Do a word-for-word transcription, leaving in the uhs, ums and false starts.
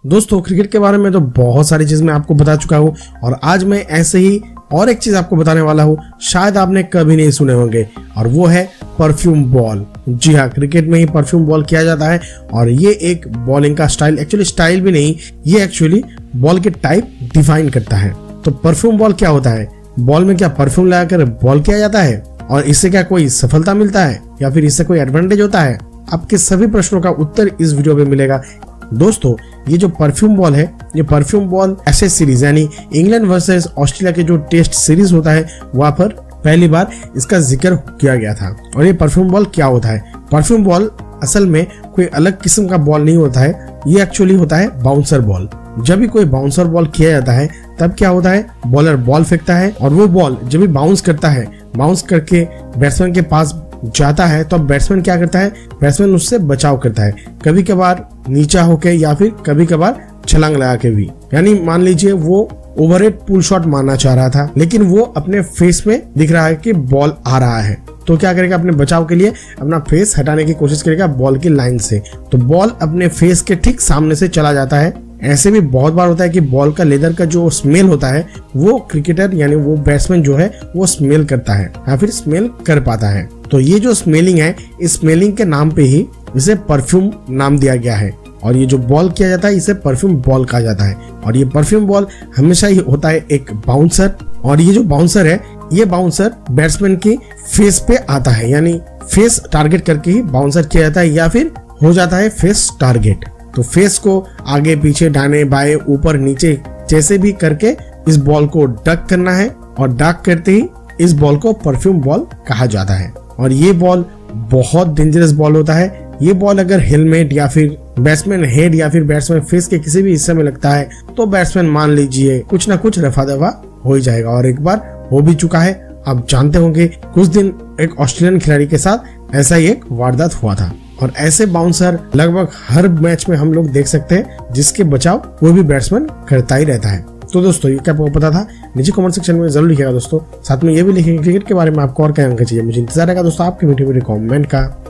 दोस्तों क्रिकेट के बारे में तो बहुत सारी चीज मैं आपको बता चुका हूँ और आज मैं ऐसे ही और एक चीज आपको बताने वाला हूँ, शायद आपने कभी नहीं सुने होंगे, और वो है परफ्यूम बॉल। जी हाँ, क्रिकेट में ही परफ्यूम बॉल किया जाता है और ये एक बॉलिंग का स्टाइल, एक्चुअली स्टाइल भी नहीं, ये एक्चुअली बॉल के टाइप डिफाइन करता है। तो परफ्यूम बॉल क्या होता है? बॉल में क्या परफ्यूम लगाकर बॉल किया जाता है और इससे क्या कोई सफलता मिलता है या फिर इससे कोई एडवांटेज होता है? आपके सभी प्रश्नों का उत्तर इस वीडियो में मिलेगा। दोस्तों ये जो परफ्यूम बॉल है, ये परफ्यूम बॉल ऐसे सीरीज यानी इंग्लैंड वर्सेस ऑस्ट्रेलिया के जो टेस्ट सीरीज होता है वहां पर पहली बार इसका जिक्र किया गया था। और ये परफ्यूम बॉल क्या होता है? परफ्यूम बॉल असल में कोई अलग किस्म का बॉल नहीं होता है, ये एक्चुअली होता है बाउंसर बॉल। जब भी कोई बाउंसर बॉल किया जाता है तब क्या होता है, बॉलर बॉल फेंकता है और वो बॉल जब भी बाउंस करता है, बाउंस करके बैट्समैन के पास जाता है तो बैट्समैन क्या करता है, बैट्समैन उससे बचाव करता है, कभी कभार नीचा होके या फिर कभी कभार छलांग लगा के भी। यानी मान लीजिए वो ओवरहेड पुल शॉट मारना चाह रहा था लेकिन वो अपने फेस में दिख रहा है कि बॉल आ रहा है, तो क्या करेगा, अपने बचाव के लिए अपना फेस हटाने की कोशिश करेगा बॉल की लाइन से, तो बॉल अपने फेस के ठीक सामने से चला जाता है। ऐसे भी बहुत बार होता है कि बॉल का लेदर का जो स्मेल होता है वो क्रिकेटर यानी वो बैट्समैन जो है वो स्मेल करता है या फिर स्मेल कर पाता है। तो ये जो स्मेलिंग है, इस स्मेलिंग के नाम पे ही इसे परफ्यूम नाम दिया गया है और ये जो बॉल किया जाता है इसे परफ्यूम बॉल कहा जाता है। और ये परफ्यूम बॉल हमेशा ही होता है एक बाउंसर, और ये जो बाउंसर है ये बाउंसर बैट्समैन की फेस पे आता है, यानी फेस टारगेट करके ही बाउंसर किया जाता है या फिर हो जाता है फेस टारगेट। तो फेस को आगे पीछे दाएं बाएं ऊपर नीचे जैसे भी करके इस बॉल को डक करना है और डक करते ही इस बॉल को परफ्यूम बॉल कहा जाता है। और ये बॉल बहुत डेंजरस बॉल होता है। ये बॉल अगर हेलमेट या फिर बैट्समैन हेड या फिर बैट्समैन फेस के किसी भी हिस्से में लगता है तो बैट्समैन मान लीजिए कुछ ना कुछ रफा दफा हो ही जाएगा, और एक बार हो भी चुका है। आप जानते होंगे कुछ दिन एक ऑस्ट्रेलियन खिलाड़ी के साथ ऐसा ही एक वारदात हुआ था, और ऐसे बाउंसर लगभग हर मैच में हम लोग देख सकते हैं जिसके बचाव कोई भी बैट्समैन करता ही रहता है। तो दोस्तों ये क्या आपको पता था? नीचे कमेंट सेक्शन में जरूर लिखिएगा दोस्तों। साथ में ये भी लिखेंगे क्रिकेट के बारे में आपको और क्या जानना चाहिए। मुझे इंतजार रहेगा दोस्तों आपके मीठे मीठे कमेंट का।